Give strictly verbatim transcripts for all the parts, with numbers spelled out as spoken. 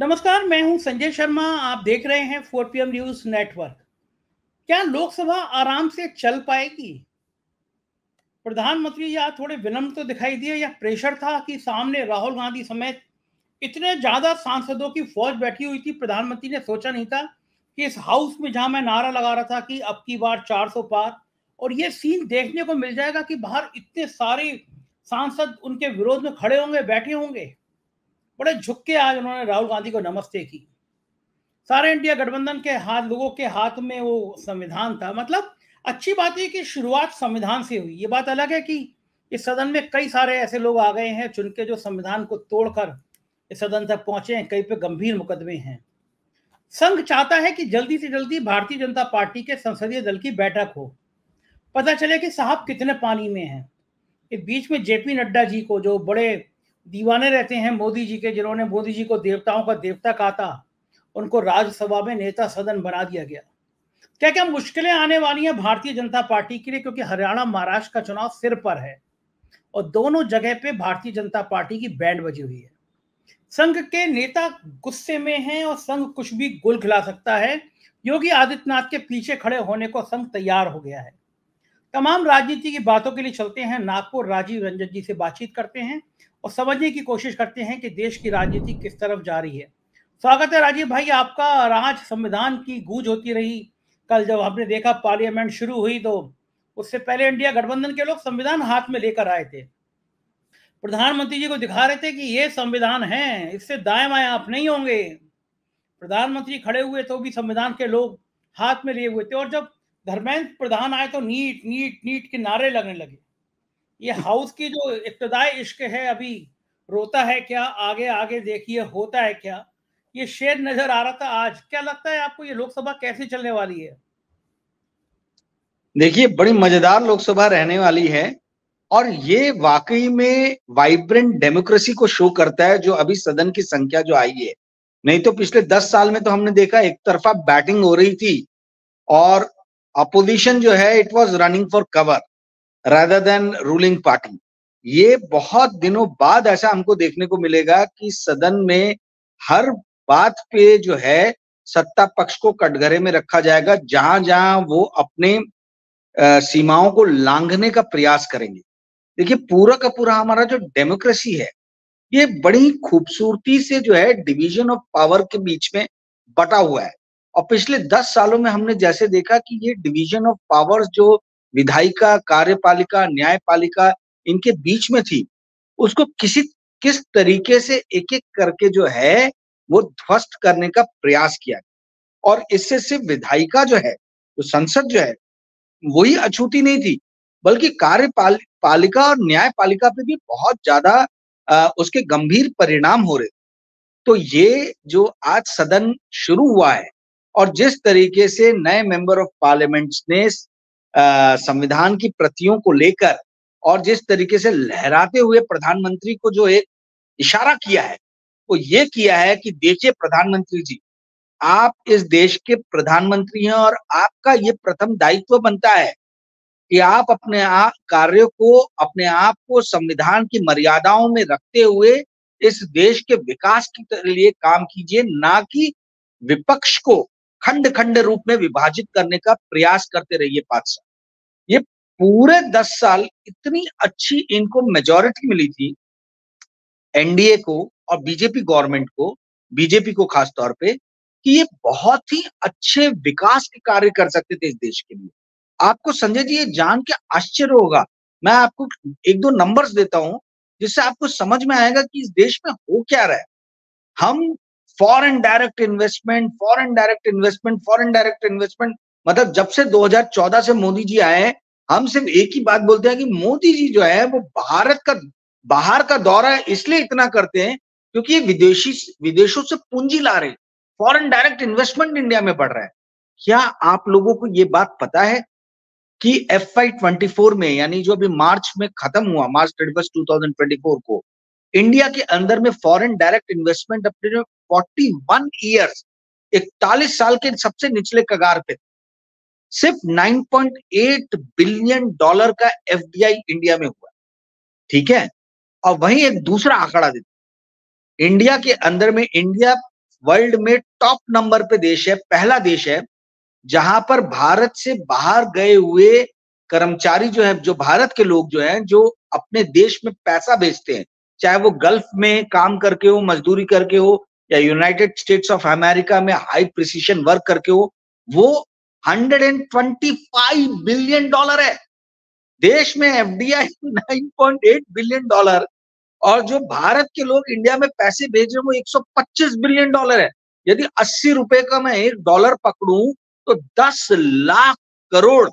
नमस्कार, मैं हूं संजय शर्मा। आप देख रहे हैं four P M News Network. क्या लोकसभा आराम से चल पाएगी? प्रधानमंत्री या थोड़े विनम्र तो दिखाई दिए, या प्रेशर था कि सामने राहुल गांधी समेत इतने ज्यादा सांसदों की फौज बैठी हुई थी? प्रधानमंत्री ने सोचा नहीं था कि इस हाउस में, जहां मैं नारा लगा रहा था कि अब की बार चार सौ पार, और ये सीन देखने को मिल जाएगा कि बाहर इतने सारे सांसद उनके विरोध में खड़े होंगे, बैठे होंगे। बड़े झुक के आज उन्होंने राहुल गांधी को नमस्ते की। सारे इंडिया गठबंधन के हाथ, लोगों के हाथ में वो संविधान था। मतलब अच्छी बात है कि शुरुआत संविधान से हुई। ये बात अलग है कि इस सदन में कई सारे ऐसे लोग आ गए हैं चुन के, जो संविधान को तोड़कर इस सदन तक पहुंचे हैं। कई पे गंभीर मुकदमे हैं। संघ चाहता है कि जल्दी से जल्दी भारतीय जनता पार्टी के संसदीय दल की बैठक हो, पता चले कि साहब कितने पानी में हैं। इस बीच में जेपी नड्डा जी को, जो बड़े दीवाने रहते हैं मोदी जी के, जिन्होंने मोदी जी को देवताओं का देवता कहा था, उनको राज्यसभा में नेता सदन बना दिया गया। क्या क्या मुश्किलें आने वाली हैं भारतीय जनता पार्टी के लिए, क्योंकि हरियाणा महाराष्ट्र का चुनाव सिर पर है और दोनों जगह पे भारतीय जनता पार्टी की बैंड बजी हुई है। संघ के नेता गुस्से में हैं और संघ कुछ भी गुल खिला सकता है। योगी आदित्यनाथ के पीछे खड़े होने को संघ तैयार हो गया है। तमाम राजनीति की बातों के लिए चलते हैं नागपुर, राजीव रंजन जी से बातचीत करते हैं और समझने की कोशिश करते हैं कि देश की राजनीति किस तरफ जा रही है। स्वागत है राजीव भाई आपका। आज संविधान की गूंज होती रही। कल जब हमने देखा पार्लियामेंट शुरू हुई, तो उससे पहले इंडिया गठबंधन के लोग संविधान हाथ में लेकर आए थे। प्रधानमंत्री जी को दिखा रहे थे कि ये संविधान है, इससे दाएं बाएं आप नहीं होंगे। प्रधानमंत्री खड़े हुए तो भी संविधान के लोग हाथ में लिए हुए थे, और जब धर्मेंद्र प्रधान आए तो नीट नीट नीट के नारे लगने लगे। ये हाउस की जो इब्तदाई इश्क है, अभी रोता है क्या, आगे आगे देखिए होता है क्या, ये शेर नजर आ रहा था आज। क्या लगता है आपको, ये लोकसभा कैसे चलने वाली है? देखिए, बड़ी मजेदार लोकसभा रहने वाली है और ये वाकई में वाइब्रेंट डेमोक्रेसी को शो करता है, जो अभी सदन की संख्या जो आई है। नहीं तो पिछले दस साल में तो हमने देखा एक तरफा बैटिंग हो रही थी और अपोजिशन जो है it was running for cover rather than ruling party. ये बहुत दिनों बाद ऐसा हमको देखने को मिलेगा कि सदन में हर बात पे जो है सत्ता पक्ष को कटघरे में रखा जाएगा, जहां जहां वो अपने सीमाओं को लांघने का प्रयास करेंगे। देखिए, पूरा का पूरा हमारा जो डेमोक्रेसी है, ये बड़ी खूबसूरती से जो है डिवीजन ऑफ पावर के बीच में बटा हुआ है। और पिछले दस सालों में हमने जैसे देखा कि ये डिवीजन ऑफ पावर्स जो विधायिका, कार्यपालिका, न्यायपालिका इनके बीच में थी, उसको किसी किस तरीके से एक एक करके जो है वो ध्वस्त करने का प्रयास किया। और इससे सिर्फ विधायिका जो है, तो संसद जो है, वही अछूती नहीं थी, बल्कि कार्यपालिका और न्यायपालिका पे भी बहुत ज्यादा उसके गंभीर परिणाम हो रहे। तो ये जो आज सदन शुरू हुआ है और जिस तरीके से नए मेंबर ऑफ पार्लियामेंट ने संविधान की प्रतियों को लेकर और जिस तरीके से लहराते हुए प्रधानमंत्री को जो एक इशारा किया है, वो ये किया है कि देखिए प्रधानमंत्री जी, आप इस देश के प्रधानमंत्री हैं और आपका ये प्रथम दायित्व बनता है कि आप अपने आप कार्यों को, अपने आप को संविधान की मर्यादाओं में रखते हुए इस देश के विकास के लिए काम कीजिए, ना कि विपक्ष को खंड खंड रूप में विभाजित करने का प्रयास करते रहिए। पांच साल, ये पूरे दस साल इतनी अच्छी इनको मेजॉरिटी मिली थी एनडीए को और बीजेपी गवर्नमेंट को, बीजेपी को खास तौर पे, कि ये बहुत ही अच्छे विकास के कार्य कर सकते थे इस देश के लिए। आपको संजय जी ये जान के आश्चर्य होगा, मैं आपको एक दो नंबर्स देता हूं जिससे आपको समझ में आएगा कि इस देश में हो क्या रहा है। हम foreign direct investment, foreign direct investment, foreign direct investment, मतलब जब से दो हज़ार चौदह से मोदी जी आए, हम सिर्फ एक ही बात बोलते हैं कि मोदी जी जो है वो भारत का बाहर का दौरा इसलिए इतना करते हैं क्योंकि ये विदेशी विदेशों से पूंजी ला रहे, फॉरेन डायरेक्ट इन्वेस्टमेंट इंडिया में बढ़ रहा है। क्या आप लोगों को ये बात पता है कि एफ आई ट्वेंटी फोर में, यानी जो अभी मार्च में खत्म हुआ, March thirty first two thousand twenty four को, इंडिया के अंदर में फॉरेन डायरेक्ट इन्वेस्टमेंट अपने इकतालीस इयर्स, इकतालीस साल के सबसे निचले कगार पे, सिर्फ नौ पॉइंट आठ बिलियन डॉलर का एफडीआई इंडिया में हुआ। ठीक है, और वहीं एक दूसरा आंकड़ा देते, इंडिया के अंदर में इंडिया वर्ल्ड में टॉप नंबर पे देश है, पहला देश है जहां पर भारत से बाहर गए हुए कर्मचारी जो है, जो भारत के लोग जो हैं, जो अपने देश में पैसा भेजते हैं, चाहे वो गल्फ में काम करके हो, मजदूरी करके हो, या यूनाइटेड स्टेट्स ऑफ अमेरिका में हाई प्रिसीशन वर्क करके हो, वो एक सौ पच्चीस बिलियन डॉलर है। देश में एफडीआई नौ पॉइंट आठ बिलियन डॉलर, और जो भारत के लोग इंडिया में पैसे भेज रहे हैं वो एक सौ पच्चीस बिलियन डॉलर है। यदि अस्सी रुपए का मैं एक डॉलर पकड़ूं तो दस लाख करोड़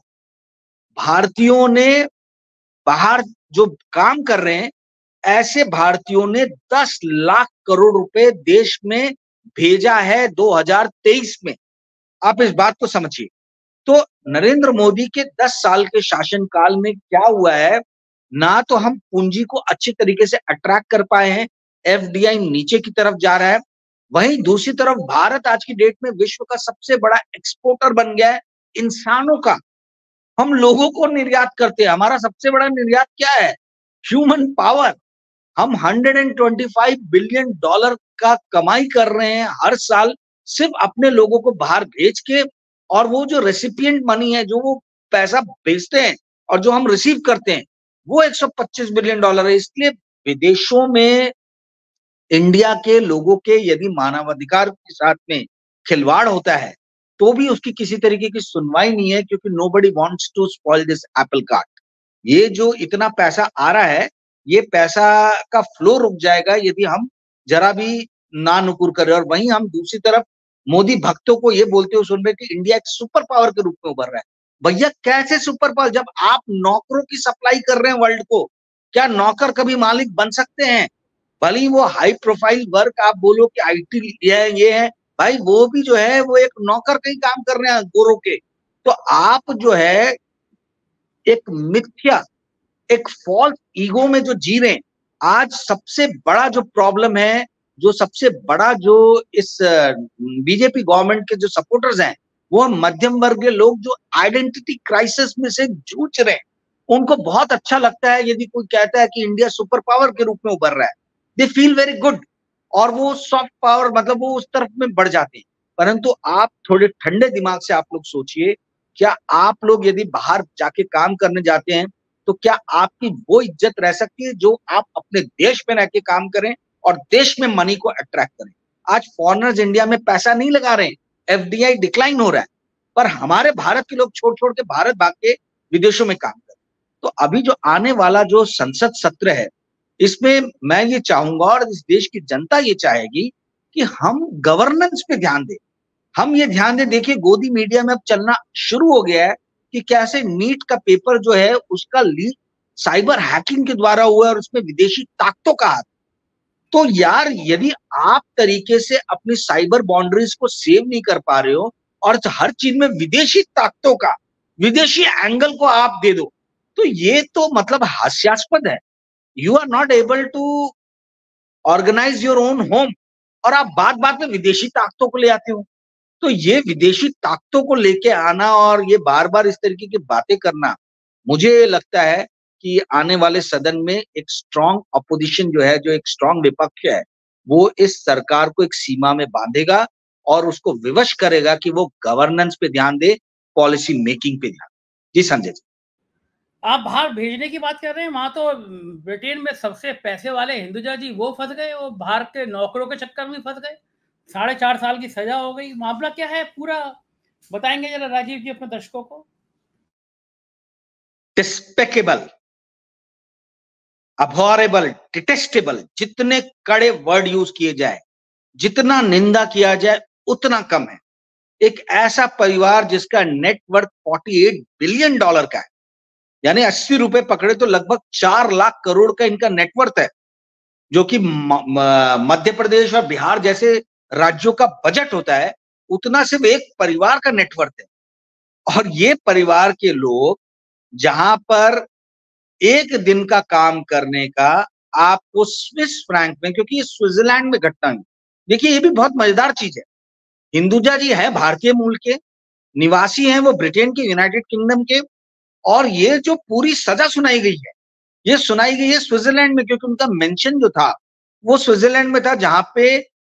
भारतीयों ने बाहर जो काम कर रहे हैं, ऐसे भारतीयों ने दस लाख करोड़ रुपए देश में भेजा है दो हज़ार तेईस में। आप इस बात को समझिए। तो नरेंद्र मोदी के दस साल के शासनकाल में क्या हुआ है, ना तो हम पूंजी को अच्छी तरीके से अट्रैक्ट कर पाए हैं, एफडीआई नीचे की तरफ जा रहा है, वहीं दूसरी तरफ भारत आज की डेट में विश्व का सबसे बड़ा एक्सपोर्टर बन गया है इंसानों का। हम लोगों को निर्यात करते हैं, हमारा सबसे बड़ा निर्यात क्या है? Human power. हम एक सौ पच्चीस बिलियन डॉलर का कमाई कर रहे हैं हर साल सिर्फ अपने लोगों को बाहर भेज के, और वो जो रेसिपिएंट मनी है, जो वो पैसा भेजते हैं और जो हम रिसीव करते हैं, वो एक सौ पच्चीस बिलियन डॉलर है। इसलिए विदेशों में इंडिया के लोगों के यदि मानवाधिकार के साथ में खिलवाड़ होता है तो भी उसकी किसी तरीके की सुनवाई नहीं है, क्योंकि nobody wants to spoil this apple cart. ये जो इतना पैसा आ रहा है, ये पैसा का फ्लो रुक जाएगा यदि हम जरा भी ना नुकुर करें। और वहीं हम दूसरी तरफ मोदी भक्तों को ये बोलते हुए सुन रहे कि इंडिया एक सुपर पावर के रूप में उभर रहा है। भैया कैसे सुपर पावर, जब आप नौकरों की सप्लाई कर रहे हैं वर्ल्ड को? क्या नौकर कभी मालिक बन सकते हैं? भले ही वो हाई प्रोफाइल वर्क आप बोलो कि आईटी है, ये है, भाई वो भी जो है वो एक नौकर का ही काम कर रहे हैं गोरों के। तो आप जो है एक मिथ्या, एक फॉल्स ईगो में जो जी रहे हैं। आज सबसे बड़ा जो प्रॉब्लम है, जो सबसे बड़ा जो इस बीजेपी गवर्नमेंट के जो सपोर्टर्स हैं, वो मध्यम वर्ग के लोग जो आइडेंटिटी क्राइसिस में से जूझ रहे हैं। उनको बहुत अच्छा लगता है यदि कोई कहता है कि इंडिया सुपर पावर के रूप में उभर रहा है, दे फील वेरी गुड, और वो सॉफ्ट पावर मतलब वो उस तरफ में बढ़ जाते हैं। परंतु आप थोड़े ठंडे दिमाग से आप लोग सोचिए, क्या आप लोग यदि बाहर जाके काम करने जाते हैं तो क्या आपकी वो इज्जत रह सकती है जो आप अपने देश में रह के काम करें और देश में मनी को अट्रैक्ट करें? आज फॉरेनर्स इंडिया में पैसा नहीं लगा रहे हैं, एफडीआई डिक्लाइन हो रहा है, पर हमारे भारत के लोग छोड़ छोड़ के भारत भाग के विदेशों में काम कर। तो अभी जो आने वाला जो संसद सत्र है, इसमें मैं ये चाहूंगा और इस देश की जनता ये चाहेगी कि हम गवर्नेंस पे ध्यान दें। हम ये ध्यान दें, देखिए गोदी मीडिया में अब चलना शुरू हो गया है कि कैसे नीट का पेपर जो है उसका लीक साइबर हैकिंग के द्वारा हुआ है और उसमें विदेशी ताकतों का हाथ। तो यार यदि आप तरीके से अपनी साइबर बाउंड्रीज को सेव नहीं कर पा रहे हो और हर चीज में विदेशी ताकतों का, विदेशी एंगल को आप दे दो, तो ये तो मतलब हास्यास्पद है। You are not able to organise your own home और आप बात बात में विदेशी ताकतों को ले आते हो। तो ये विदेशी ताकतों को लेके आना और ये बार बार इस तरीके की बातें करना, मुझे लगता है कि आने वाले सदन में एक स्ट्रांग अपोजिशन जो है, जो एक स्ट्रांग विपक्ष है, वो इस सरकार को एक सीमा में बांधेगा और उसको विवश करेगा कि वो गवर्नेंस पे ध्यान दे, पॉलिसी मेकिंग पे ध्यान। जी संजय जी, आप बाहर भेजने की बात कर रहे हैं, वहां तो ब्रिटेन में सबसे पैसे वाले हिंदुजा जी वो फंस गए, वो बाहर के नौकरों के चक्कर में फंस गए, साढ़े चार साल की सजा हो गई। मामला क्या है पूरा बताएंगे जरा राजीव जी अपने दर्शकों को? डिस्पेकेबल, अबॉरेबल, डिटेस्टेबल, जितने कड़े वर्ड यूज किए जाए, जितना निंदा किया जाए उतना कम है। एक ऐसा परिवार जिसका नेटवर्थ अड़तालीस बिलियन डॉलर का है, यानी अस्सी रुपए पकड़े तो लगभग चार लाख करोड़ का इनका नेटवर्थ है, जो कि मध्य प्रदेश और बिहार जैसे राज्यों का बजट होता है, उतना सिर्फ एक परिवार का नेटवर्थ है। और ये परिवार के लोग जहां पर एक दिन का काम करने का आपको स्विस फ्रैंक में, क्योंकि ये स्विट्जरलैंड में घटना हुई। देखिए ये भी बहुत मजेदार चीज है। हिंदुजा जी है भारतीय मूल के, निवासी हैं वो ब्रिटेन के, यूनाइटेड किंगडम के, और ये जो पूरी सजा सुनाई गई है, ये सुनाई गई है स्विट्जरलैंड में, क्योंकि उनका मेंशन जो था वो स्विट्जरलैंड में था, जहां पे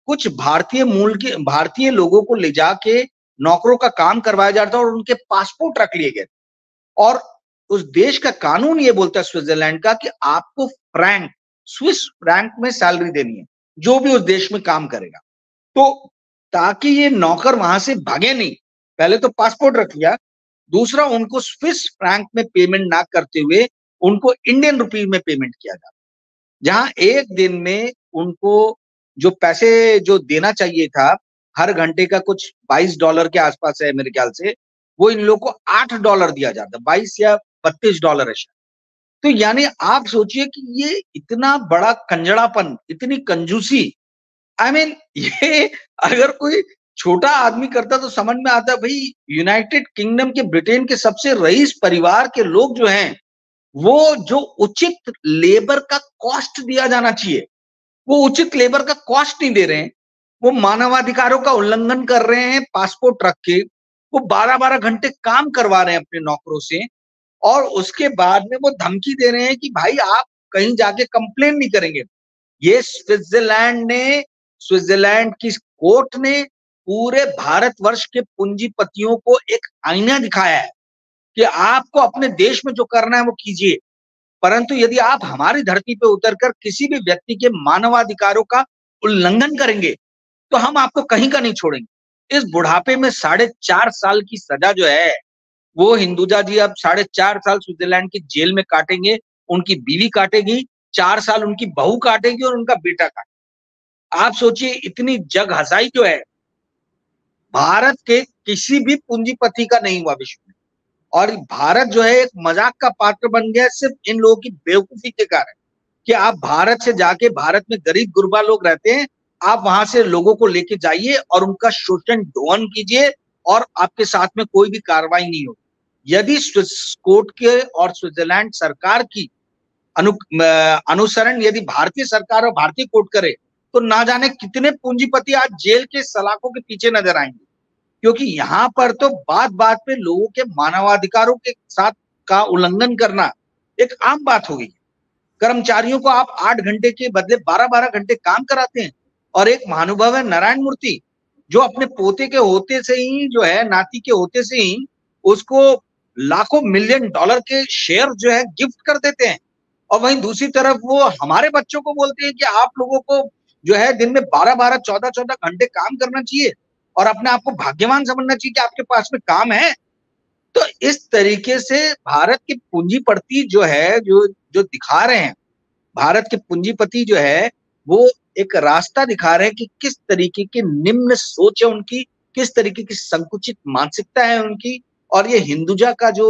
कुछ भारतीय मूल के भारतीय लोगों को ले जाके नौकरों का काम करवाया जाता और उनके पासपोर्ट रख लिए गए। और उस देश का कानून ये बोलता है स्विट्जरलैंड का कि आपको फ्रैंक, स्विस फ्रैंक में सैलरी देनी है जो भी उस देश में काम करेगा। तो ताकि ये नौकर वहां से भागे नहीं, पहले तो पासपोर्ट रख लिया, दूसरा उनको स्विस फ्रैंक में पेमेंट ना करते हुए उनको इंडियन रुपीज में पेमेंट किया जाता, जहां एक दिन में उनको जो पैसे जो देना चाहिए था हर घंटे का कुछ बाईस डॉलर के आसपास है मेरे ख्याल से, वो इन लोगों को आठ डॉलर दिया जाता, बाईस या बत्तीस डॉलर है शायद। तो यानी आप सोचिए कि ये इतना बड़ा कंजड़ापन, इतनी कंजूसी, आई I मीन mean, ये अगर कोई छोटा आदमी करता तो समझ में आता, भाई यूनाइटेड किंगडम के, ब्रिटेन के सबसे रईस परिवार के लोग जो हैं, वो जो उचित लेबर का कॉस्ट दिया जाना चाहिए, वो उचित लेबर का कॉस्ट नहीं दे रहे हैं। वो मानवाधिकारों का उल्लंघन कर रहे हैं पासपोर्ट रख के, वो बारह बारह घंटे काम करवा रहे हैं अपने नौकरों से, और उसके बाद में वो धमकी दे रहे हैं कि भाई आप कहीं जाके कंप्लेन नहीं करेंगे। ये स्विट्जरलैंड ने, स्विट्जरलैंड की कोर्ट ने पूरे भारतवर्ष के पूंजीपतियों को एक आईना दिखाया है कि आपको अपने देश में जो करना है वो कीजिए, परंतु यदि आप हमारी धरती पे उतरकर किसी भी व्यक्ति के मानवाधिकारों का उल्लंघन करेंगे तो हम आपको कहीं का नहीं छोड़ेंगे। इस बुढ़ापे में साढ़े चार साल की सजा जो है वो हिंदुजा जी अब साढ़े चार साल स्विट्जरलैंड की जेल में काटेंगे, उनकी बीवी काटेगी, चार साल उनकी बहू काटेगी और उनका बेटा काटेगा। आप सोचिए इतनी जग हसाई जो है भारत के किसी भी पूंजीपति का नहीं हुआ विश्व में, और भारत जो है एक मजाक का पात्र बन गया सिर्फ इन लोगों की बेवकूफी के कारण कि आप भारत से जाके, भारत में गरीब गुरबा लोग रहते हैं, आप वहां से लोगों को लेके जाइए और उनका शोषण ढोन कीजिए और आपके साथ में कोई भी कार्रवाई नहीं होगी। यदि स्विस कोर्ट के और स्विट्जरलैंड सरकार की अनु अनुसरण यदि भारतीय सरकार और भारतीय कोर्ट करे तो ना जाने कितने पूंजीपति आज जेल के सलाखों के पीछे नजर आएंगे, क्योंकि यहाँ पर तो बात बात पे लोगों के मानवाधिकारों के साथ का उल्लंघन करना एक आम बात हो गई। कर्मचारियों को आप आठ घंटे के बदले बारह बारह घंटे काम कराते हैं, और एक महानुभाव है नारायण मूर्ति जो अपने पोते के होते से ही जो है, नाती के होते से ही उसको लाखों मिलियन डॉलर के शेयर जो है गिफ्ट कर देते हैं, और वहीं दूसरी तरफ वो हमारे बच्चों को बोलते हैं कि आप लोगों को जो है दिन में बारह बारह चौदह चौदह घंटे काम करना चाहिए और अपने आप को भाग्यवान समझना चाहिए कि आपके पास में काम है। तो इस तरीके से भारत के पूंजीपति जो है, जो जो दिखा रहे हैं, भारत के पूंजीपति जो है वो एक रास्ता दिखा रहे हैं कि किस तरीके की निम्न सोच है उनकी, किस तरीके की संकुचित मानसिकता है उनकी, और ये हिंदुजा का जो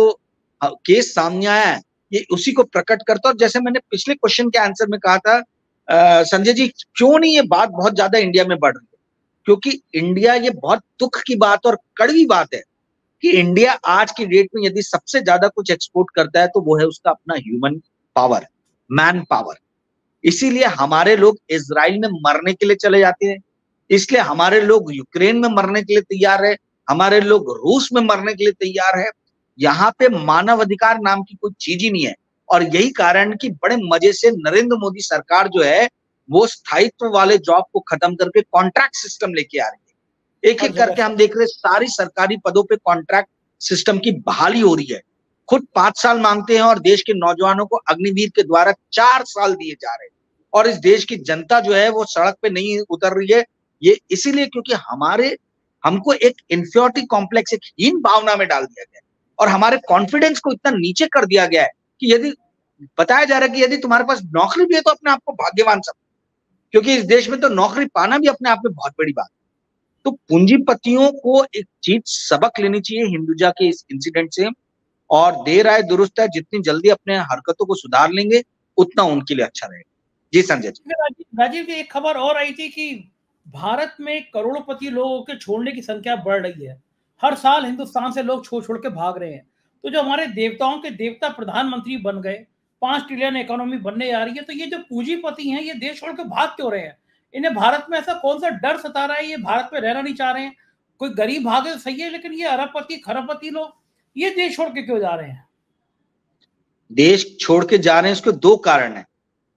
केस सामने आया है ये उसी को प्रकट करता है। और जैसे मैंने पिछले क्वेश्चन के आंसर में कहा था संजय जी, क्यों नहीं ये बात बहुत ज्यादा इंडिया में बढ़ रही है, क्योंकि इंडिया, ये बहुत दुख की बात और कड़वी बात है कि इंडिया आज की डेट में यदि सबसे ज्यादा कुछ एक्सपोर्ट करता है तो वो है उसका अपना ह्यूमन पावर, मैन पावर। इसीलिए हमारे लोग इजराइल में मरने के लिए चले जाते हैं, इसलिए हमारे लोग यूक्रेन में मरने के लिए तैयार है, हमारे लोग रूस में मरने के लिए तैयार है। यहाँ पे मानव अधिकार नाम की कोई चीज ही नहीं है, और यही कारण कि बड़े मजे से नरेंद्र मोदी सरकार जो है वो स्थायित्व वाले जॉब को खत्म करके कॉन्ट्रैक्ट सिस्टम लेके आ रही है। एक एक करके हम देख रहे सारी सरकारी पदों पे कॉन्ट्रैक्ट सिस्टम की बहाली हो रही है। खुद पांच साल मांगते हैं और देश के नौजवानों को अग्निवीर के द्वारा चार साल दिए जा रहे हैं, और इस देश की जनता जो है वो सड़क पे नहीं उतर रही है। ये इसीलिए क्योंकि हमारे हमको एक इंफीरियरिटी कॉम्प्लेक्स, एक हीन भावना में डाल दिया गया है, और हमारे कॉन्फिडेंस को इतना नीचे कर दिया गया है कि यदि बताया जा रहा है कि यदि तुम्हारे पास नौकरी भी है तो अपने आप को भाग्यवान समझो, क्योंकि इस देश में तो नौकरी पाना भी अपने आप में बहुत बड़ी बात है। तो पूंजीपतियों को एक चीज सबक लेनी चाहिए हिंदुजा के इस इंसिडेंट से, और देर आए दुरुस्त है, जितनी जल्दी अपने हरकतों को सुधार लेंगे उतना उनके लिए अच्छा रहेगा। जी संजय जी। राजीव जी, एक खबर और आई थी कि भारत में करोड़पति लोगों के छोड़ने की संख्या बढ़ रही है। हर साल हिंदुस्तान से लोग छोड़ छोड़ के भाग रहे हैं। तो जो हमारे देवताओं के देवता प्रधानमंत्री बन गए, पांच ट्रिलियन इकोनॉमी बनने जा रही है, तो ये जो पूंजीपति हैं ये देश छोड़ के भाग क्यों रहे हैं? इन्हें भारत में ऐसा कौन सा डर सता रहा है? ये भारत में रहना नहीं चाह रहे हैं? कोई गरीब भागे तो सही है, लेकिन ये अरबपति खरबपति लोग ये देश छोड़ के क्यों जा रहे हैं? देश छोड़ के जा रहे हैं, इसके दो कारण है।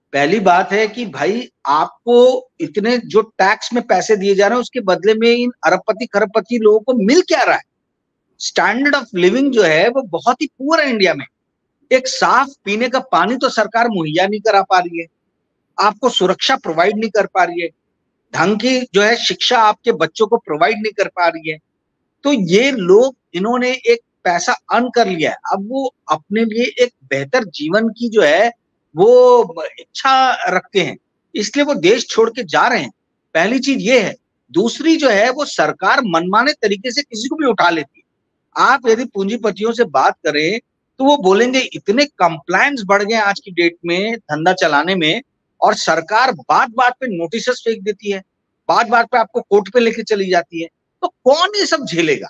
पहली बात है कि भाई आपको इतने जो टैक्स में पैसे दिए जा रहे हैं उसके बदले में इन अरबपति खरबपति लोगों को मिल क्या रहा है? स्टैंडर्ड ऑफ लिविंग जो है वो बहुत ही पुअर है इंडिया में। एक साफ पीने का पानी तो सरकार मुहैया नहीं करा पा रही है, आपको सुरक्षा प्रोवाइड नहीं कर पा रही है, ढंग की जो है शिक्षा आपके बच्चों को प्रोवाइड नहीं कर पा रही है। तो ये लोग, इन्होंने एक पैसा अर्न कर लिया है, अब वो अपने लिए एक बेहतर जीवन की जो है वो इच्छा रखते हैं, इसलिए वो देश छोड़ के जा रहे हैं। पहली चीज ये है। दूसरी जो है वो सरकार मनमाने तरीके से किसी को भी उठा लेती है। आप यदि पूंजीपतियों से बात करें तो वो बोलेंगे इतने कंप्लायंस बढ़ गए आज की डेट में धंधा चलाने में, और सरकार बात बात पे नोटिस फेंक देती है, बात बात पे आपको कोर्ट पे लेके चली जाती है। तो कौन ये सब झेलेगा?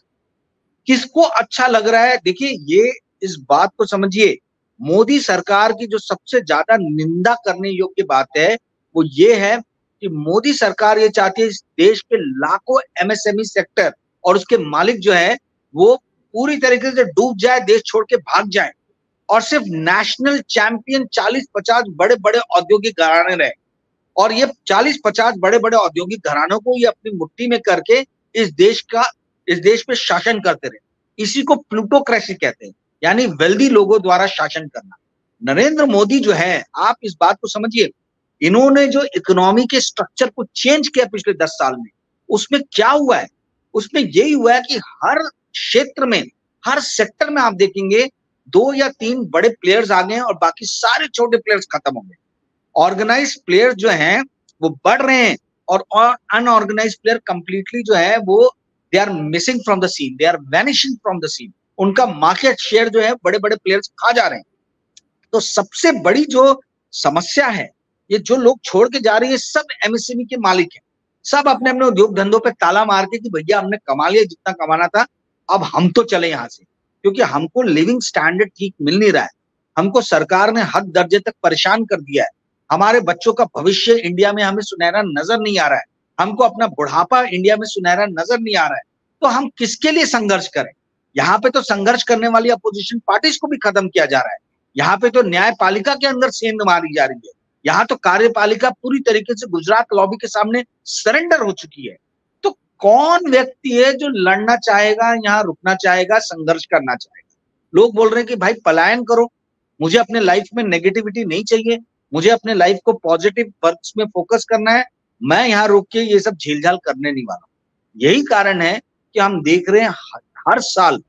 किसको अच्छा लग रहा है? देखिए, ये इस बात को समझिए, मोदी सरकार की जो सबसे ज्यादा निंदा करने योग्य बात है वो ये है कि मोदी सरकार ये चाहती है इस देश के लाखों एमएसएमई सेक्टर और उसके मालिक जो है वो पूरी तरीके से डूब जाए, देश छोड़ के भाग जाए, और सिर्फ नेशनल चैंपियन चालीस पचास बड़े बड़े औद्योगिक घराने रहे, और ये चालीस पचास बड़े बड़े औद्योगिक घरानों को ये अपनी मुट्ठी में करके इस देश का इस देश पे शासन करते रहे। इसी को प्लूटोक्रेसी कहते हैं, यानी वेल्दी लोगों द्वारा शासन करना। नरेंद्र मोदी जो है, आप इस बात को समझिए, इन्होंने जो इकोनॉमी के स्ट्रक्चर को चेंज किया पिछले दस साल में, उसमें क्या हुआ है? उसमें यही हुआ है कि हर क्षेत्र में, हर सेक्टर में आप देखेंगे दो या तीन बड़े प्लेयर्स आ गए हैं और बाकी सारे छोटे प्लेयर्स खत्म हो गए। ऑर्गेनाइज प्लेयर्स जो हैं वो बढ़ रहे हैं और अनऑर्गेनाइज प्लेयर कंप्लीटली जो है वो they are missing from the scene, they are vanishing from the scene. उनका मार्केट शेयर जो है बड़े बड़े प्लेयर्स खा जा रहे हैं। तो सबसे बड़ी जो समस्या है, ये जो लोग छोड़ के जा रहे हैं सब एमएसएमई के मालिक हैं, सब अपने अपने उद्योग धंधों पे ताला मार के कि भैया हमने कमा लिया जितना कमाना था, अब हम तो चले यहाँ से, क्योंकि हमको लिविंग स्टैंडर्ड ठीक मिल नहीं रहा है, हमको सरकार ने हद दर्जे तक परेशान कर दिया है, हमारे बच्चों का भविष्य इंडिया में हमें सुनहरा नजर नहीं आ रहा है, हमको अपना बुढ़ापा इंडिया में सुनहरा नजर नहीं आ रहा है। तो हम किसके लिए संघर्ष करें? यहाँ पे तो संघर्ष करने वाली अपोजिशन पार्टीज को भी खत्म किया जा रहा है, यहाँ पे तो न्यायपालिका के अंदर सेंध मारी जा रही है, यहाँ तो कार्यपालिका पूरी तरीके से गुजरात लॉबी के सामने सरेंडर हो चुकी है। तो कौन व्यक्ति है जो लड़ना चाहेगा, यहाँ रुकना चाहेगा, संघर्ष करना चाहेगा? लोग बोल रहे हैं कि भाई पलायन करो, मुझे अपने लाइफ में नेगेटिविटी नहीं चाहिए, मुझे अपने लाइफ को पॉजिटिव वर्क्स में फोकस करना है, मैं यहाँ रुक के ये सब झीलझाल करने नहीं वाला। यही कारण है कि हम देख रहे हैं हर साल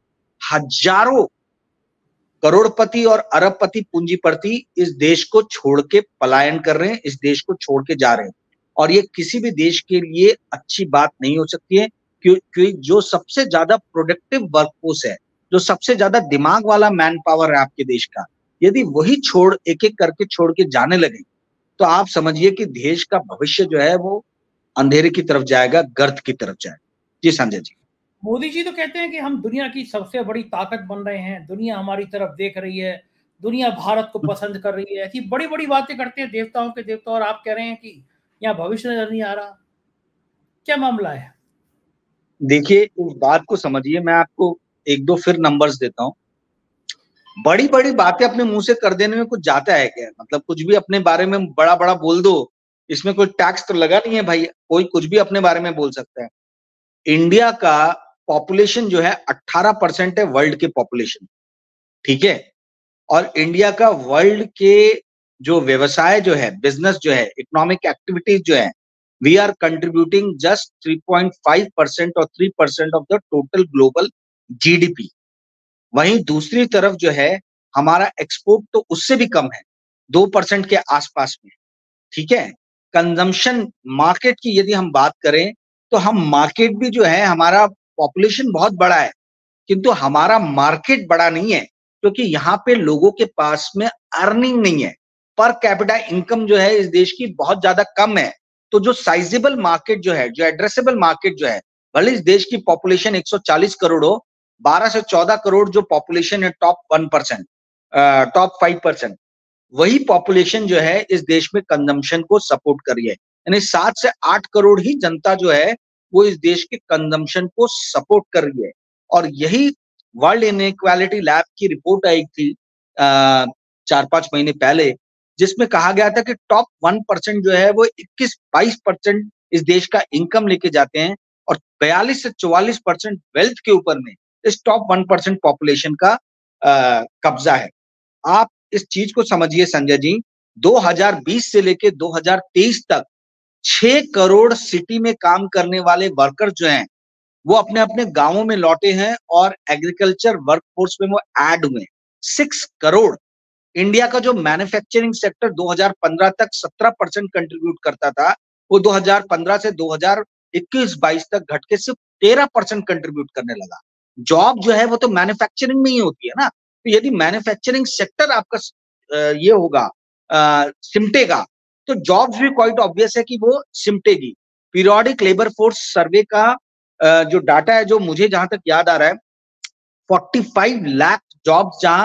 हजारों करोड़पति और अरबपति पूंजीपति इस देश को छोड़ के पलायन कर रहे हैं, इस देश को छोड़ के जा रहे हैं, और ये किसी भी देश के लिए अच्छी बात नहीं हो सकती है, क्योंकि जो सबसे ज्यादा प्रोडक्टिव वर्कफोर्स है, जो सबसे ज्यादा दिमाग वाला मैन पावर है आपके देश का, यदि वही छोड़ एक एक करके छोड़ के जाने लगे तो आप समझिए कि देश का भविष्य जो है वो अंधेरे की तरफ जाएगा, गर्त की तरफ जाएगा। जी संजय जी। मोदी जी तो कहते हैं कि हम दुनिया की सबसे बड़ी ताकत बन रहे हैं, दुनिया हमारी तरफ देख रही है, दुनिया भारत को पसंद कर रही है, ऐसी बड़ी बड़ी बातें करते हैं देवताओं के देवता, और आप कह रहे हैं कि यहाँ भविष्य नजर नहीं आ रहा। क्या मामला है? देखिए, इस बात को समझिए, मैं आपको एक दो फिर नंबर्स देता हूँ। बड़ी बड़ी बातें अपने मुंह से कर देने में कुछ जाता है क्या? मतलब कुछ भी अपने बारे में बड़ा बड़ा बोल दो, इसमें कोई टैक्स तो लगा नहीं है भाई, कोई कुछ भी अपने बारे में बोल सकता है। इंडिया का पॉपुलेशन जो है अठारह परसेंट है वर्ल्ड के पॉपुलेशन, ठीक है, और इंडिया का वर्ल्ड के जो व्यवसाय जो है, बिजनेस जो है, इकोनॉमिक एक्टिविटीज जो है, we are contributing just three point five percent और three percent of the total global GDP. वहीं दूसरी तरफ जो है हमारा एक्सपोर्ट तो उससे भी कम है, दो परसेंट के आसपास में, ठीक है। कंजम्पशन मार्केट की यदि हम बात करें तो हम मार्केट भी जो है, हमारा पॉपुलेशन बहुत बड़ा है किंतु हमारा मार्केट बड़ा नहीं है, क्योंकि यहाँ पे लोगों के पास में अर्निंग नहीं है, पर कैपिटा इनकम जो है इस देश की बहुत ज्यादा कम है। तो जो साइजेबल मार्केट जो है, जो एड्रेसेबल मार्केट जो है, भले इस देश की पॉपुलेशन एक सौ चालीस करोड़ हो, बारह से चौदह करोड़ जो पॉपुलेशन है top one percent, top five percent, वही पॉपुलेशन जो है इस देश में कंजम्पशन को सपोर्ट कर रही है, यानी सात से आठ करोड़ ही जनता जो है वो इस देश के कंजम्पशन को सपोर्ट कर रही है। और यही वर्ल्ड इनइक्वालिटी लैब की रिपोर्ट आई थी आ, चार पांच महीने पहले, जिसमें कहा गया था कि टॉप वन परसेंट जो है वो इक्कीस बाईस परसेंट इस देश का इनकम लेके जाते हैं और बयालीस से चौवालीस परसेंट वेल्थ के ऊपर में इस टॉप वन परसेंट पॉपुलेशन का आ, कब्जा है। आप इस चीज को समझिए संजय जी, दो हज़ार बीस से लेके दो हज़ार तेईस तक छह करोड़ सिटी में काम करने वाले वर्कर जो हैं वो अपने अपने गांवों में लौटे हैं और एग्रीकल्चर वर्कफोर्स में वो ऐड हुए। सिक्स करोड़। इंडिया का जो मैन्युफैक्चरिंग सेक्टर दो हज़ार पंद्रह तक सत्रह परसेंट कंट्रीब्यूट करता था, वो दो हज़ार पंद्रह से दो हज़ार इक्कीस बाईस तक घट के सिर्फ तेरह परसेंट कंट्रीब्यूट करने लगा। जॉब जो है वो तो मैन्युफैक्चरिंग में ही होती है ना, तो यदि मैन्युफैक्चरिंग सेक्टर आपका ये होगा, सिमटेगा, तो जॉब्स भी क्वाइट ऑब्वियस है कि वो सिमटेगी। पीरियोडिक लेबर फोर्स सर्वे का जो डाटा है, जो मुझे जहां तक याद आ रहा है, पैंतालीस लाख जॉब्स जहां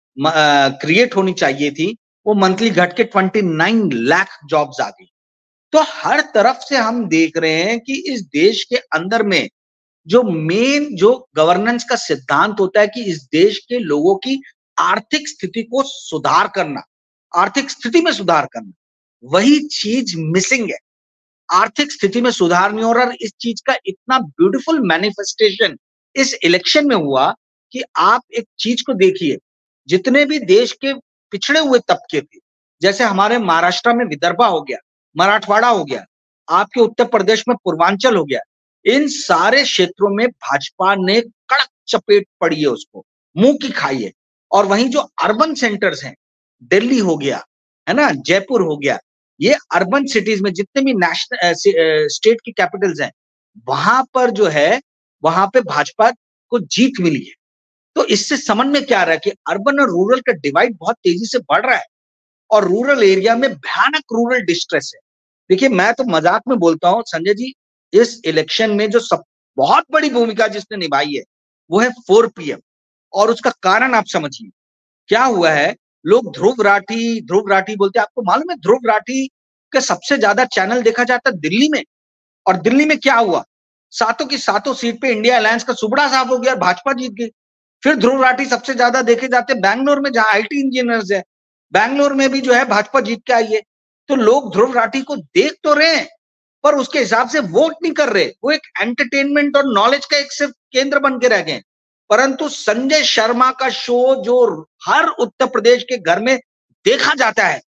क्रिएट होनी चाहिए थी, वो मंथली घट के उनतीस लाख जॉब्स आ गई। तो हर तरफ से हम देख रहे हैं कि इस देश के अंदर में जो मेन जो गवर्नेंस का सिद्धांत होता है कि इस देश के लोगों की आर्थिक स्थिति को सुधार करना, आर्थिक स्थिति में सुधार करना, वही चीज मिसिंग है। आर्थिक स्थिति में सुधार नहीं हो रहा। इस चीज का इतना ब्यूटीफुल मैनिफेस्टेशन इस इलेक्शन में हुआ कि आप एक चीज को देखिए, जितने भी देश के पिछड़े हुए तबके थे, जैसे हमारे महाराष्ट्र में विदर्भा हो गया, मराठवाड़ा हो गया, आपके उत्तर प्रदेश में पूर्वांचल हो गया, इन सारे क्षेत्रों में भाजपा ने कड़क चपेट पड़ी है, उसको मुंह की खाई है। और वहीं जो अर्बन सेंटर्स हैं, दिल्ली हो गया है ना, जयपुर हो गया, ये अर्बन सिटीज में जितने भी नेशनल स्टेट की कैपिटल्स हैं, वहां पर जो है वहां पे भाजपा को जीत मिली है। तो इससे समझ में क्या आ रहा है कि अर्बन और रूरल का डिवाइड बहुत तेजी से बढ़ रहा है और रूरल एरिया में भयानक रूरल डिस्ट्रेस है। देखिए, मैं तो मजाक में बोलता हूं संजय जी, इस इलेक्शन में जो सब बहुत बड़ी भूमिका जिसने निभाई है वो है फोर पीएम। और उसका कारण आप समझिए क्या हुआ है। लोग ध्रुव राठी ध्रुव राठी बोलते हैं, आपको मालूम है ध्रुव राठी के सबसे ज्यादा चैनल देखा जाता है दिल्ली में। और दिल्ली में क्या हुआ, सातों की सातों सीट पे इंडिया अलायंस का सुबड़ा साफ हो गया, भाजपा जीत गई। फिर ध्रुव राठी सबसे ज्यादा देखे जाते बैंगलोर में, जहां आईटी इंजीनियर्स है, बैंगलोर में भी जो है भाजपा जीत के आई है। तो लोग ध्रुव राठी को देख तो रहे हैं पर उसके हिसाब से वोट नहीं कर रहे। वो एक एंटरटेनमेंट और नॉलेज का एक सिर्फ केंद्र बन के रह गए। परंतु संजय शर्मा का शो जो हर उत्तर प्रदेश के घर में देखा जाता है,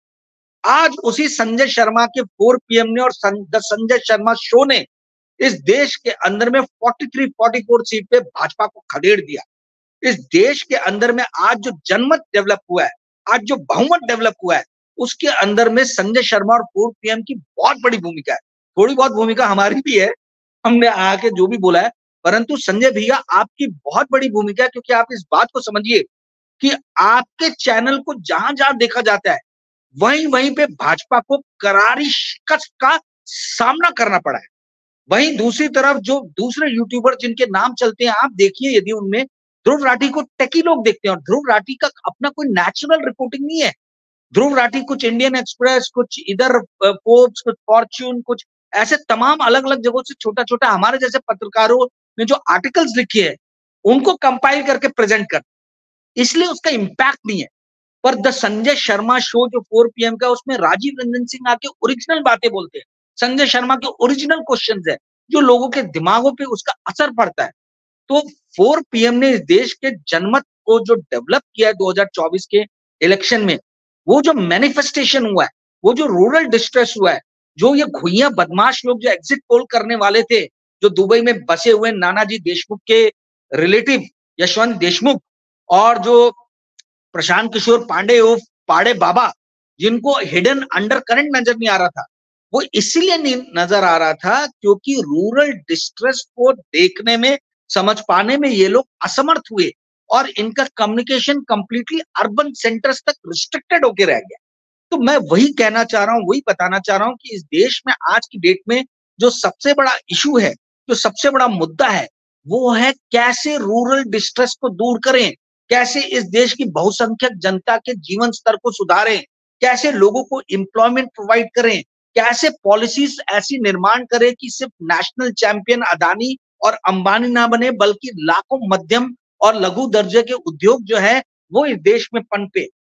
आज उसी संजय शर्मा के फोर पीएम ने और संजय शर्मा शो ने इस देश के अंदर में तैंतालीस चौवालीस सीट पे भाजपा को खदेड़ दिया। इस देश के अंदर में आज जो जनमत डेवलप हुआ है, आज जो बहुमत डेवलप हुआ है, उसके अंदर में संजय शर्मा और फोर पीएम की बहुत बड़ी भूमिका है। थोड़ी बहुत भूमिका हमारी भी है, हमने आके जो भी बोला है, परंतु संजय भैया आपकी बहुत बड़ी भूमिका है। क्योंकि आप इस बात को समझिए कि आपके चैनल को जहां जहां देखा जाता है, वहीं वहीं पे भाजपा को करारी शिकस्त का सामना करना पड़ा है। वहीं दूसरी तरफ जो दूसरे यूट्यूबर जिनके नाम चलते हैं, आप देखिए यदि उनमें ध्रुव राठी को टेकी लोग देखते हैं, और ध्रुव राठी का अपना कोई नेचुरल रिपोर्टिंग नहीं है। ध्रुव राठी कुछ इंडियन एक्सप्रेस, कुछ इधर फोर्ब्स, कुछ फॉर्च्यून, कुछ ऐसे तमाम अलग अलग जगहों से छोटा छोटा हमारे जैसे पत्रकारों ने जो आर्टिकल्स लिखे हैं उनको कंपाइल करके प्रेजेंट कर, इसलिए उसका इंपैक्ट नहीं है। पर द संजय शर्मा शो जो फोर पीएम का, उसमें राजीव रंजन सिंह आके ओरिजिनल बातें बोलते हैं, संजय शर्मा के ओरिजिनल क्वेश्चंस है जो लोगों के दिमागों पे उसका असर पड़ता है। तो फोर पीएम ने इस देश के जनमत को जो डेवलप किया है दो हज़ार चौबीस के इलेक्शन में, वो जो मैनिफेस्टेशन हुआ है, वो जो रूरल डिस्ट्रेस हुआ है, जो ये घुइया बदमाश लोग जो एग्जिट पोल करने वाले थे, जो दुबई में बसे हुए नानाजी देशमुख के रिलेटिव यशवंत देशमुख, और जो प्रशांत किशोर पांडे उर्फ पाड़े बाबा, जिनको हिडन अंडर करंट नजर नहीं आ रहा था, वो इसीलिए नहीं नजर आ रहा था क्योंकि रूरल डिस्ट्रेस को देखने में, समझ पाने में ये लोग असमर्थ हुए और इनका कम्युनिकेशन कंप्लीटली अर्बन सेंटर्स तक रिस्ट्रिक्टेड होके रह गया। तो मैं वही कहना चाह रहा हूं, वही बताना चाह रहा हूं कि इस देश में आज की डेट में जो सबसे बड़ा इशू है, जो सबसे बड़ा मुद्दा है, वो है कैसे रूरल डिस्ट्रेस को दूर करें, कैसे इस देश की बहुसंख्यक जनता के जीवन स्तर को सुधारें, कैसे लोगों को एम्प्लॉयमेंट प्रोवाइड करें, कैसे पॉलिसीज ऐसी निर्माण करें कि सिर्फ नेशनल चैंपियन अदानी और अंबानी ना बने, बल्कि लाखों मध्यम और लघु दर्जे के उद्योग जो है वो इस देश में पनपे।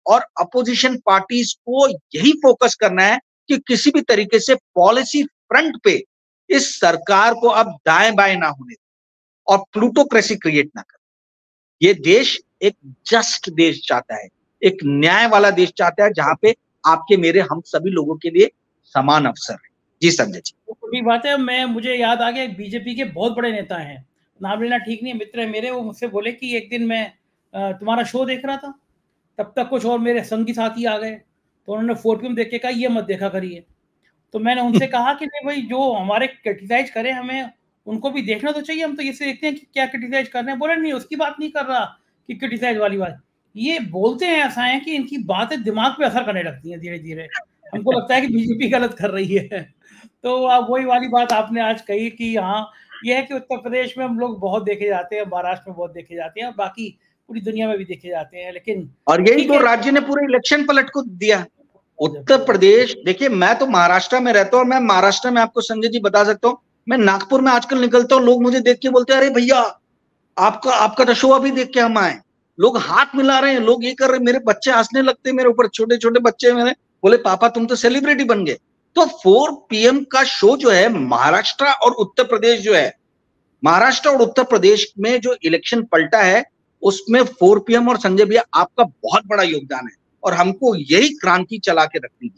और अपोजिशन पार्टीज को यही फोकस करना है कि किसी भी तरीके से पॉलिसी फ्रंट पे इस सरकार को अब दाएं बाएं ना होने और प्लूटोक्रेसी क्रिएट ना करे। ये देश एक जस्ट देश चाहता है, एक न्याय वाला देश चाहता है, जहां पे आपके मेरे हम सभी लोगों के लिए समान अवसर है। जी संजय जी, बड़ी बात है। मैं मुझे याद आ गया, बीजेपी के बहुत बड़े नेता हैं, नाम लेना ठीक नहीं है, मित्र है मेरे, वो मुझसे बोले कि एक दिन मैं तुम्हारा शो देख रहा था, तब तक कुछ और मेरे संगी साथी आ गए, तो उन्होंने फोर पी एम देख के कहा ये मत देखा करिए। तो मैंने उनसे कहा कि नहीं भाई, जो हमारे क्रिटिसाइज करें हमें उनको भी देखना तो चाहिए, हम तो ये देखते हैं कि क्या क्रिटिसाइज कर रहे हैं। बोले नहीं, उसकी बात नहीं कर रहा कि क्रिटिसाइज वाली बात। ये बोलते हैं ऐसा है कि इनकी बातें दिमाग पे असर करने लगती हैं धीरे धीरे, हमको लगता है कि बीजेपी गलत कर रही है। तो आप वही वाली बात आपने आज कही कि हाँ, ये है कि उत्तर प्रदेश में हम लोग बहुत देखे जाते हैं, महाराष्ट्र में बहुत देखे जाते हैं, और बाकी पूरी दुनिया में भी देखे जाते हैं, लेकिन और यही तो राज्य ने पूरे इलेक्शन पलट को दिया। उत्तर प्रदेश, देखिए मैं तो महाराष्ट्र में रहता हूँ, और मैं महाराष्ट्र में आपको संजय जी बता सकता हूँ, मैं नागपुर में आजकल निकलता हूँ, लोग मुझे देख के बोलते हैं अरे भैया आपका आपका तो शो अभी देख के हम आए। लोग हाथ मिला रहे हैं, लोग ये कर रहे हैं, मेरे बच्चे हंसने लगते हैं मेरे ऊपर, छोटे छोटे बच्चे मेरे, बोले पापा तुम तो सेलिब्रिटी बन गए। तो फोर पी एम का शो जो है, महाराष्ट्र और उत्तर प्रदेश जो है, महाराष्ट्र और उत्तर प्रदेश में जो इलेक्शन पलटा है उसमें फोर पी एम और संजय भैया आपका बहुत बड़ा योगदान है, और हमको यही क्रांति चला के रखनी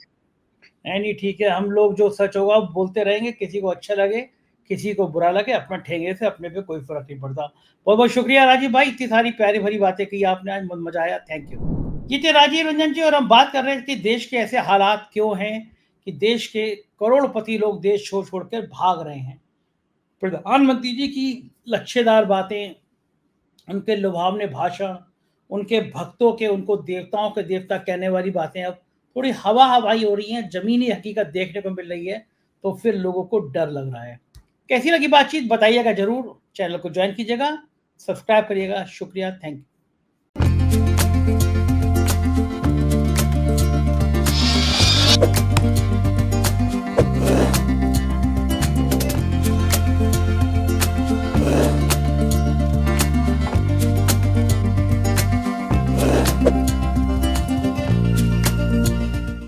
है। नहीं ठीक है, हम लोग जो सच होगा बोलते रहेंगे, किसी को अच्छा लगे किसी को बुरा लगे, अपना ठेंगे से अपने पे कोई फर्क नहीं पड़ता। बहुत बहुत शुक्रिया राजीव भाई, इतनी सारी प्यारी भरी बातें की आपने, आज मजा आया, थैंक यू। ये थे राजीव रंजन जी, और हम बात कर रहे थे कि देश के ऐसे हालात क्यों हैं कि देश के करोड़पति लोग देश छोड़ छोड़कर भाग रहे हैं। प्रधानमंत्री जी की लच्छेदार बातें, उनके लुभावने भाषण, उनके भक्तों के उनको देवताओं के देवता कहने वाली बातें अब थोड़ी हवा हवाई हो रही हैं, जमीनी हकीकत देखने को मिल रही है, तो फिर लोगों को डर लग रहा है। कैसी लगी बातचीत बताइएगा जरूर, चैनल को ज्वाइन कीजिएगा, सब्सक्राइब करिएगा। शुक्रिया, थैंक यू।